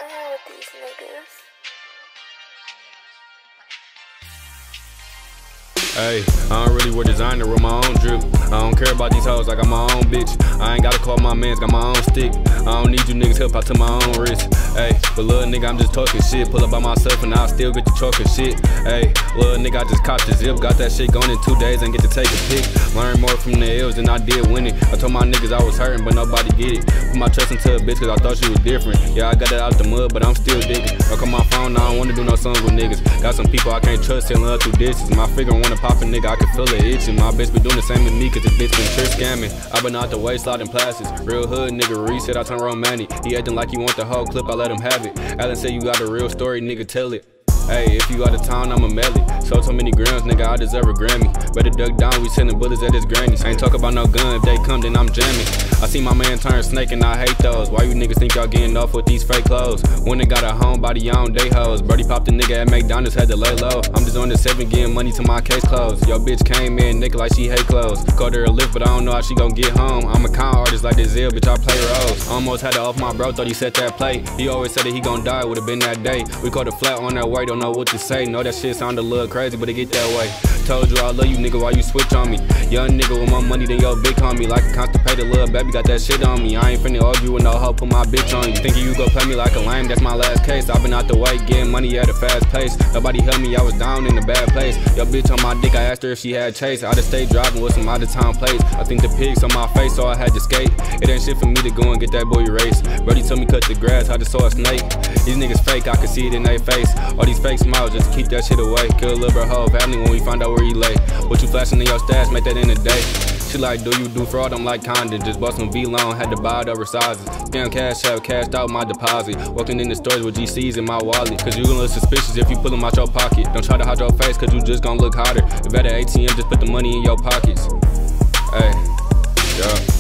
playing with these niggas. Hey, I don't really wear designer with my own drip. I don't care about these hoes, I got my own bitch. I ain't gotta call my mans, got my own stick. I don't need you niggas help out to my own wrist. Hey, but little nigga, I'm just talking shit. Pull up by myself and I'll still get the talking shit. Hey, little nigga, I just copped the zip. Got that shit going in 2 days and get to take a pic. Learn more from the L's than I did winning. I told my niggas I was hurting, but nobody get it. Put my trust into a bitch cause I thought she was different. Yeah, I got it out the mud, but I'm still digging. Look on my phone, I don't wanna do no songs with niggas. Got some people I can't trust, telling her through dishes. My figure wanna pop a nigga, I can feel it itching. My bitch be doing the same with me cause this bitch been trick scamming. I been out the way sliding plastics. Real hood nigga, Reese said I turn romantic. He acting like he want the whole clip, I let him have it. Alan said you got a real story, nigga, tell it. Hey, if you out of town, I'ma mail it. So many grams, nigga, I deserve a Grammy. Better duck down, we sending bullets at his grannies. Ain't talk about no gun, if they come, then I'm jamming. I see my man turn snake and I hate those. Why you niggas think y'all getting off with these fake clothes? When they got a homebody on, they hoes. Brody popped a nigga at McDonald's, had to lay low. I'm just on the 7 getting money till my case closed. Yo, bitch came in, nigga, like she hate clothes. Called her a lift, but I don't know how she gon' get home. I'm a con artist like this Zell, bitch, I play roles. Almost had to off my bro, thought he set that plate. He always said that he gon' die, would've been that day. We caught a flat on that way, don't know what to say. Know that shit sound a little crazy, but it get that way. Told you I love you, nigga, why you switch on me? Young nigga with more money than your big homie. Like a constipated little baby, got that shit on me. I ain't finna argue with no hoe, put my bitch on you. Thinking you gon' play me like a lame, that's my last case. I been out the way, getting money at a fast pace. Nobody helped me, I was down in a bad place. Your bitch on my dick, I asked her if she had chase. I just stayed driving with some out of town plates. I think the pigs on my face, so I had to skate. It ain't shit for me to go and get that boy erased. Brody told me cut the grass, I just saw a snake. These niggas fake, I can see it in their face. All these fake smiles, just keep that shit away. Kill a little bro whole family when we find out where he lay. What you flashing in your stash, make that in a day. She like, do you do fraud? I'm like, kinda. Just bought some V-Loan, had to buy it over sizes. Scam cash out, cashed out my deposit. Walking in the stores with GCs in my wallet. Cause you gon' look suspicious if you pull them out your pocket. Don't try to hide your face cause you just gon' look hotter. If at an ATM, just put the money in your pockets. Hey, yeah.